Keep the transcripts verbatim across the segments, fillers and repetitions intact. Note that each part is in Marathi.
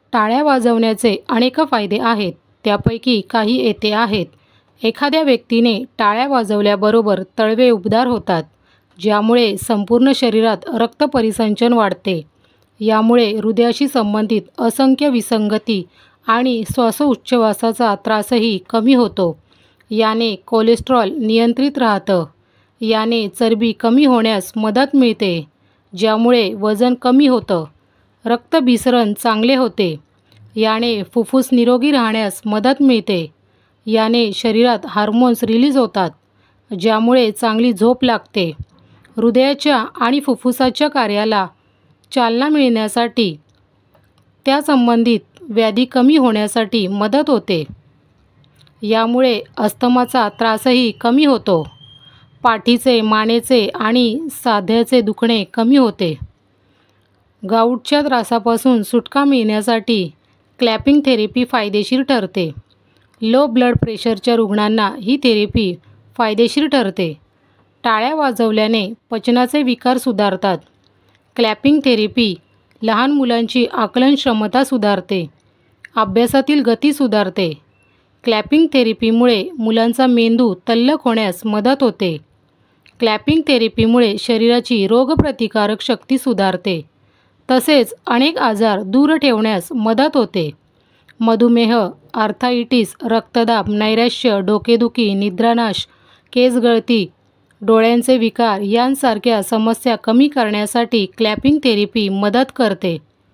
टाळ्या वाजवण्याचे अनेक फायदे आहेत, त्यापैकी काही येथे आहेत. एखाद्या व्यक्तीने टाळ्या वाजवल्याबरोबर तळवे उबदार होतात, ज्यामुळे संपूर्ण शरीरात रक्त परिसंचन वाढते. यामुळे हृदयाशी संबंधित असंख्य विसंगती आणि श्वासोच्छवासाचा त्रासही कमी होतो. याने कोलेस्ट्रॉल नियंत्रित राहतं. याने चरबी कमी होण्यास मदत मिळते, ज्यामुळे वजन कमी होतं. रक्तभिसरण चांगले होते. याने फुफ्फुस निरोगी राहण्यास मदत मिळते. याने शरीरात हार्मोन्स रिलीज होतात, ज्यामुळे चांगली झोप लागते. हृदयाच्या आणि फुफ्फुसाच्या कार्याला चालना मिळण्यासाठी, त्यासंबंधित व्याधी कमी होण्यासाठी मदत होते. यामुळे अस्थमाचा त्रासही कमी होतो. पाठीचे, मानेचे आणि सांध्याचे दुखणे कमी होते. गाऊटच्या त्रासापासून सुटका मिळण्यासाठी क्लॅपिंग थेरपी फायदेशीर ठरते. लो ब्लड प्रेशरच्या रुग्णांना ही थेरपी फायदेशीर ठरते. टाळ्या वाजवल्याने पचनाचे विकार सुधारतात. क्लॅपिंग थेरपी लहान मुलांची आकलन क्षमता सुधारते. अभ्यासातील गती सुधारते. क्लॅपिंग थेरपीमुळे मुलांचा मेंदू तल्लख होण्यास मदत होते. क्लॅपिंग थेरपीमुळे शरीराची रोगप्रतिकारक शक्ती सुधारते. तसेच अनेक आजार दूर ठेवण्यास मदत होते. मधुमेह, आर्थरायटिस, रक्तदाब, नैराश्य, डोकेदुखी, निद्रानाश, केस गळती, डोळ्यांचे विकार यांसारख्या समस्या कमी करण्यासाठी क्लॅपिंग थेरपी मदत करते.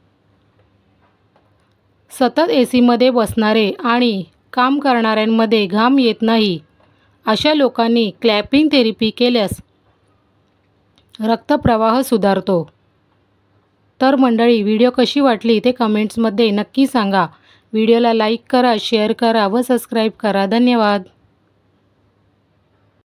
सतत एसीमध्ये बसणारे आणि काम करणाऱ्यांमध्ये घाम येत नाही, अशा लोकांनी क्लॅपिंग थेरपी केल्यास रक्तप्रवाह सुधारतो. तर मंडळी, व्हिडिओ कशी वाटली ते कमेंट्समध्ये नक्की सांगा. व्हिडिओला लाईक करा, शेअर करा व सबस्क्राईब करा. धन्यवाद.